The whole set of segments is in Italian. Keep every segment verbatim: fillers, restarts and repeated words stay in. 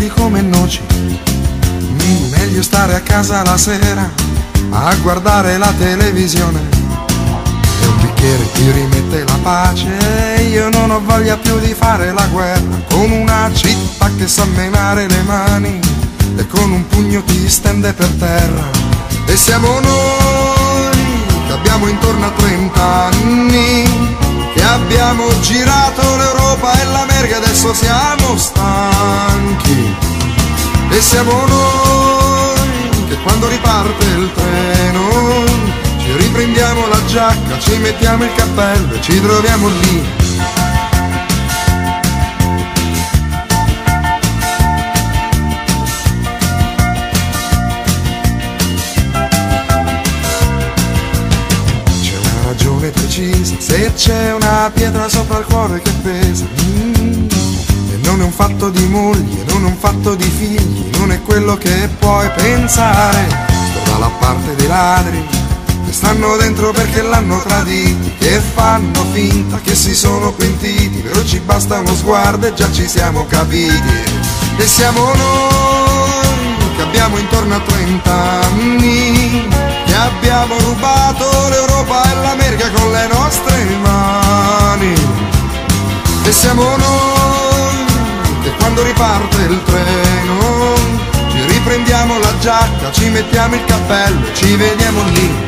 secchi come noci. Mm, meglio stare a casa la sera a guardare la televisione, e un bicchiere ti rimette la pace. Io non ho voglia più di fare la guerra con una città che sa menare le mani e con un pugno ti stende per terra. E siamo noi che abbiamo intorno a trent'anni, che abbiamo girato l'Europa e l'America, adesso siamo stanchi. E siamo noi che quando riparte il treno ci riprendiamo la giacca, ci mettiamo il cappello e ci troviamo lì. Precisa, se c'è una pietra sopra il cuore che pesa, mm, e non è un fatto di moglie, non è un fatto di figli, non è quello che puoi pensare. Sto dalla parte dei ladri che stanno dentro perché l'hanno traditi, che fanno finta che si sono pentiti, però ci basta uno sguardo e già ci siamo capiti. E siamo noi che abbiamo intorno a trent'anni, che abbiamo rubato l'Europa e l'America con le nostre mani. E siamo noi che quando riparte il treno ci riprendiamo la giacca, ci mettiamo il cappello e ci vediamo lì.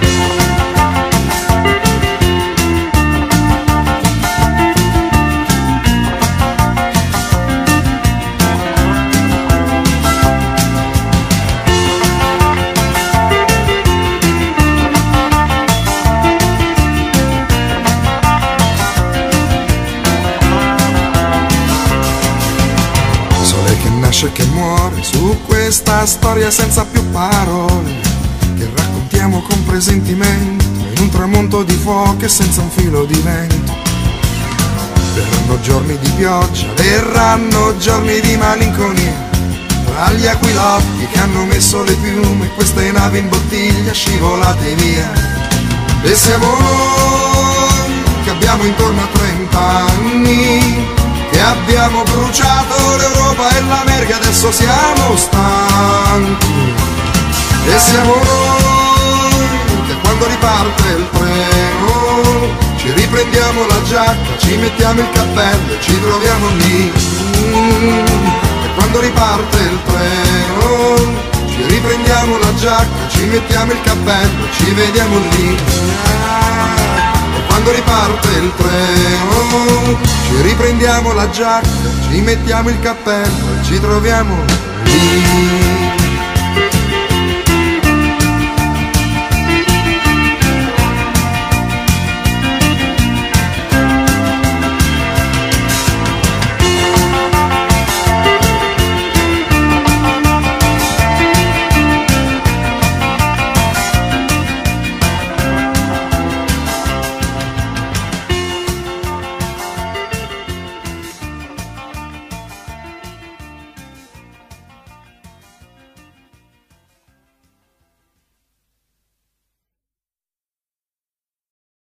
Che muore su questa storia senza più parole, che raccontiamo con presentimento in un tramonto di fuoco e senza un filo di vento. Verranno giorni di pioggia, verranno giorni di malinconia, tra gli aquilotti che hanno messo le piume e queste navi in bottiglia scivolate via. E siamo noi che abbiamo intorno a trent'anni, che abbiamo bruciato l'Europa e l'America, adesso siamo stanchi. E siamo noi che quando riparte il treno ci riprendiamo la giacca, ci mettiamo il cappello e ci troviamo lì. E quando riparte il treno ci riprendiamo la giacca, ci mettiamo il cappello e ci vediamo lì. Quando riparte il treno ci riprendiamo la giacca, ci mettiamo il cappello e ci troviamo lì.